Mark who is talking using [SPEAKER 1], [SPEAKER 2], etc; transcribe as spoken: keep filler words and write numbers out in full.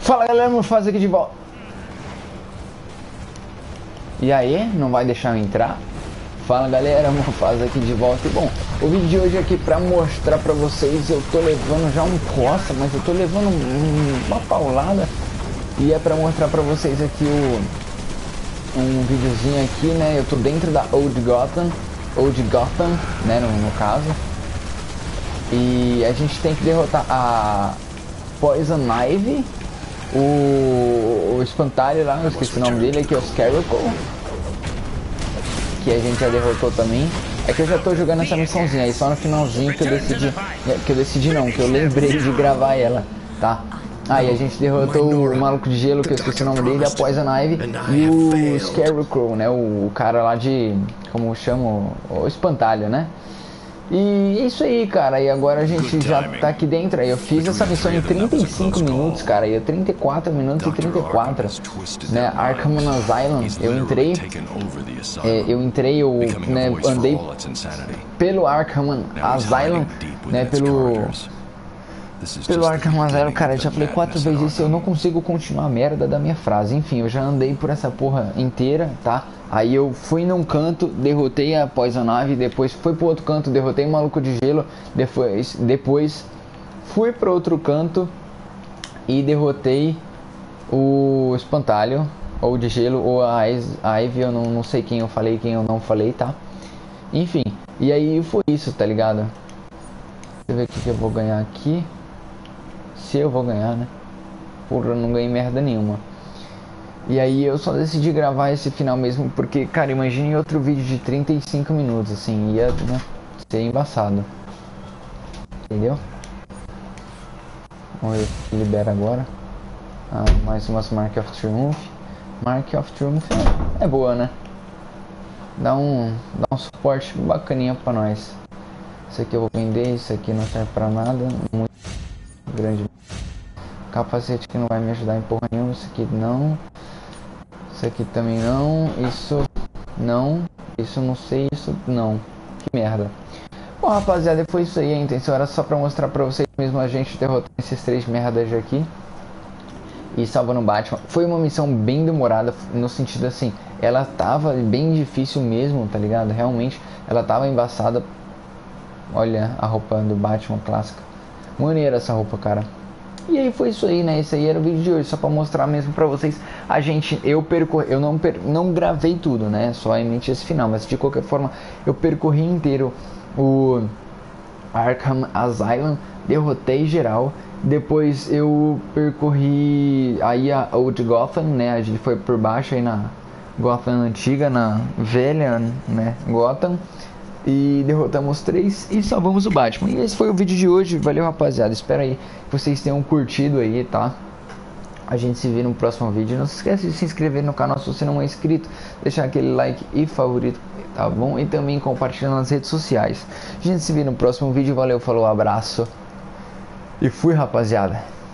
[SPEAKER 1] Fala galera, Mufasa aqui de volta. E aí, não vai deixar eu entrar? Fala galera, Mufasa aqui de volta. E bom, o vídeo de hoje é aqui pra mostrar pra vocês. Eu tô levando já um coça, mas eu tô levando um, uma paulada. E é pra mostrar pra vocês aqui o, um videozinho aqui, né? Eu tô dentro da Old Gotham, Old Gotham, né, no, no caso. E a gente tem que derrotar a Poison Ivy, o, o espantalho lá, eu esqueci o nome dele, que é o Scarecrow, que a gente já derrotou também. É que eu já tô jogando essa missãozinha aí, só no finalzinho que eu decidi, que eu decidi não, que eu lembrei de gravar ela, tá? Aí ah, a gente derrotou o maluco de gelo, que eu esqueci o nome dele, a Poison Ivy, e o Scarecrow, né, o cara lá de, como chama, o espantalho, né? E é isso aí, cara, e agora a gente já tá aqui dentro. Aí eu fiz essa missão em trinta e cinco minutos, cara, e é trinta e quatro minutos e trinta e quatro, né, Arkham Asylum. Eu entrei, é, eu entrei, eu né, andei pelo Arkham Asylum, né, pelo... Pelo Arkham Asylum, cara, eu já falei quatro vezes isso e eu não consigo continuar a merda da minha frase. Enfim, eu já andei por essa porra inteira, tá? Aí eu fui num canto, derrotei a Poison Ivy, depois fui pro outro canto, derrotei o maluco de gelo, depois, depois fui pro outro canto e derrotei o espantalho, ou de gelo, ou a Ivy, eu não, não sei quem eu falei, quem eu não falei, tá? Enfim, e aí foi isso, tá ligado? Deixa eu ver o que, que eu vou ganhar aqui. Se eu vou ganhar, né? Porra, eu não ganhei merda nenhuma. E aí eu só decidi gravar esse final mesmo porque, cara, imagine outro vídeo de trinta e cinco minutos, assim, ia, né, ser embaçado. Entendeu? Vamos ver se libera agora. Ah, mais umas Mark of Triumph. Mark of Triumph é, é boa, né? Dá um, dá um suporte bacaninha pra nós. Isso aqui eu vou vender, isso aqui não serve pra nada. Muito grande. Capacete que não vai me ajudar em porra nenhuma. Isso aqui não. Isso aqui também não. Isso não. Isso não sei. Isso não. Que merda. Bom, rapaziada, foi isso aí. A intenção era só pra mostrar pra vocês mesmo a gente derrotando esses três merdas aqui e salvando o Batman. Foi uma missão bem demorada, no sentido assim, ela tava bem difícil mesmo, tá ligado? Realmente, ela tava embaçada. Olha a roupa do Batman clássica. Maneira essa roupa, cara. E aí foi isso aí, né? Esse aí era o vídeo de hoje, só pra mostrar mesmo pra vocês. A gente, eu percorri, eu não, per, não gravei tudo, né? Só emiti esse final, mas de qualquer forma, eu percorri inteiro o Arkham Asylum, derrotei geral. Depois eu percorri aí a Old Gotham, né? A gente foi por baixo aí na Gotham antiga, na velha, né, Gotham. E derrotamos três e salvamos o Batman. E esse foi o vídeo de hoje. Valeu, rapaziada. Espero aí que vocês tenham curtido aí, tá? A gente se vê no próximo vídeo. Não se esqueça de se inscrever no canal se você não é inscrito. Deixar aquele like e favorito, tá bom? E também compartilhar nas redes sociais. A gente se vê no próximo vídeo. Valeu, falou, abraço. E fui, rapaziada.